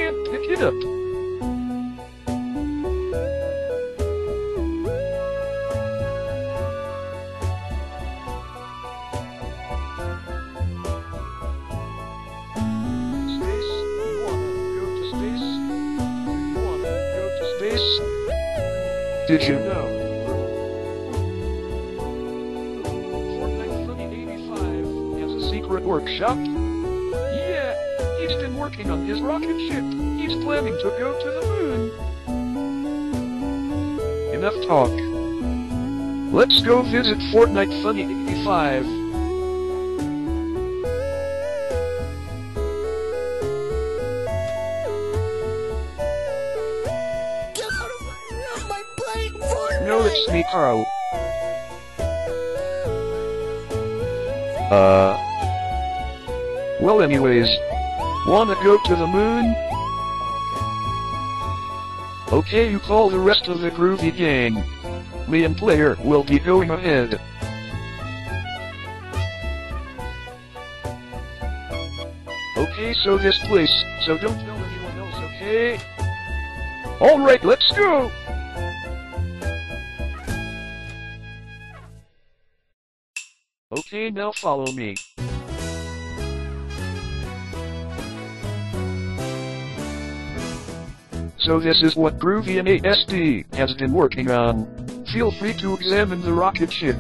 can't pick it up. Space? You wanna go to space? You wanna go to space? Did you know? Fortnite Funny 85 has a secret workshop. Yeah, he's been working on his rocket ship. He's planning to go to the moon. Enough talk. Let's go visit Fortnite Funny 85. Get out of my plane, Fortnite! No, it's me, Carl. Well anyways, wanna go to the moon? Okay, you call the rest of the groovy gang. Me and Player will be going ahead. Okay, so this place, so don't tell anyone else, okay? Alright, let's go! Okay, now follow me. So this is what Groovy and ASD has been working on. Feel free to examine the rocket ship.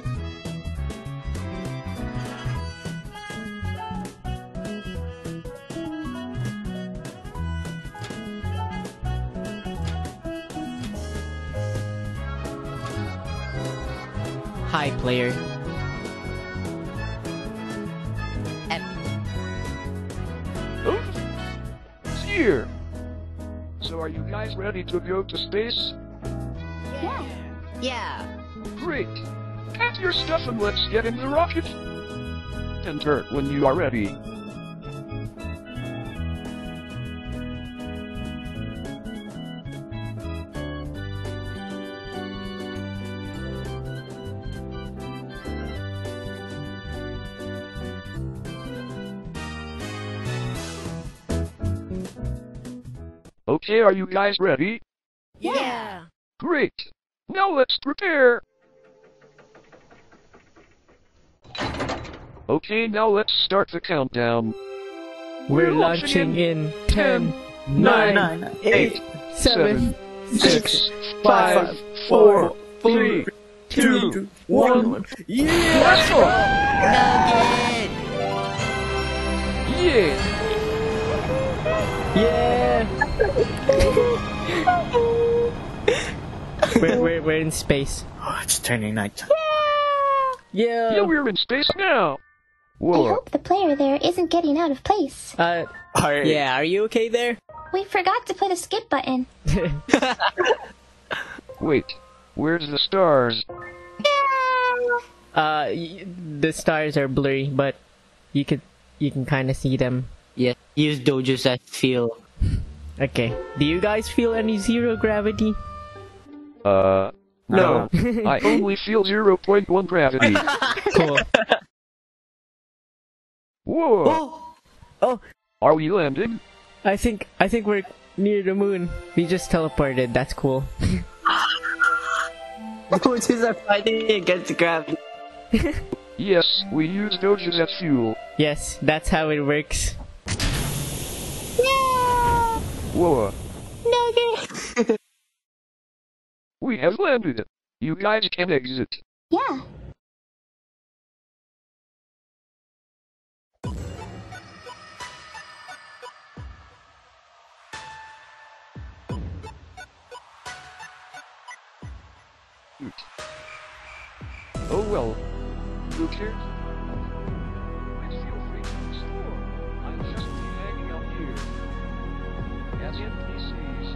Hi, player. Oh, it's here. So are you guys ready to go to space? Yeah. Great. Pack your stuff and let's get in the rocket. Enter when you are ready. Okay, are you guys ready? Yeah. Great. Now let's prepare. Okay, now let's start the countdown. We're launching in 10, 9, 8, 7, 6, 5, 4, 3, 2, 1. Yeah! Let's go! Nugget! Yeah! Yeah! we're in space. Oh, it's turning night. Yeah! Yeah, we're in space now! I Whoa. hope the player there isn't getting out of place. Yeah, are you okay there? We forgot to put a skip button. Wait, where's the stars? The stars are blurry, but you can kind of see them. Yeah, use dojos as feel. Okay. Do you guys feel any zero gravity? No. I only feel 0.1 gravity. Cool. Whoa! Oh, Are we landing? I think we're near the moon. We just teleported. That's cool. Dojos are fighting against gravity. Yes, we use dojos as fuel. Yes, that's how it works. Whoa! Nugget! We have landed. You guys can exit. Yeah. Oh well. Who cares? Please feel free to explore. I'll just be hanging out here. As NPCs.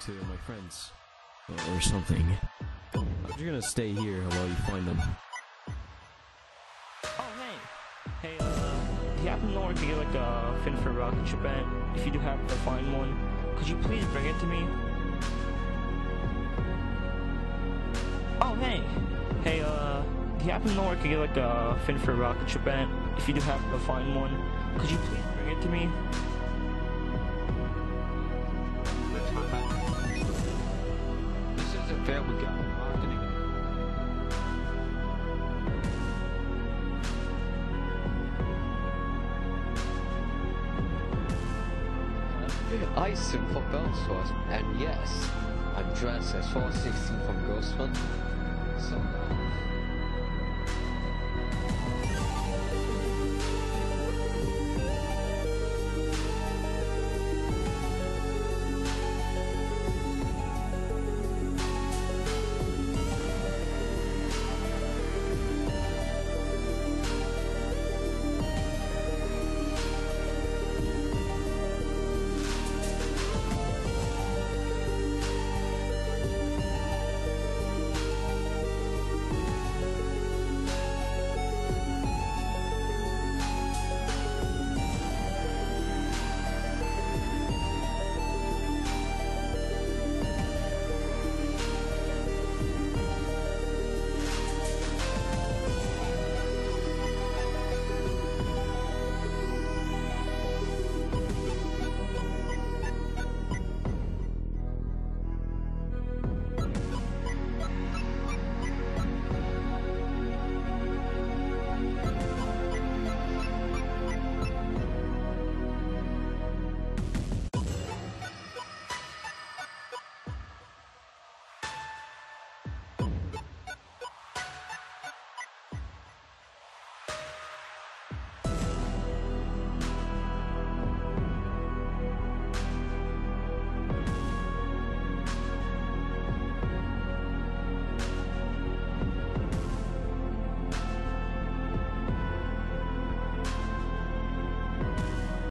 to my friends. Or something. You're gonna stay here while you find them. Oh, hey! Hey, do you happen to know where I could get like a fin for a rocket ship at? If you do happen to find one, could you please bring it to me? Oh, hey! Hey, do you happen to know where I could get like a fin for a rocket ship at? If you do happen to find one, could you please bring it to me? This isn't fair, we got marketing. I sim for Bounce Force, and yes, I'm dressed as 416 from Ghost Hunt, so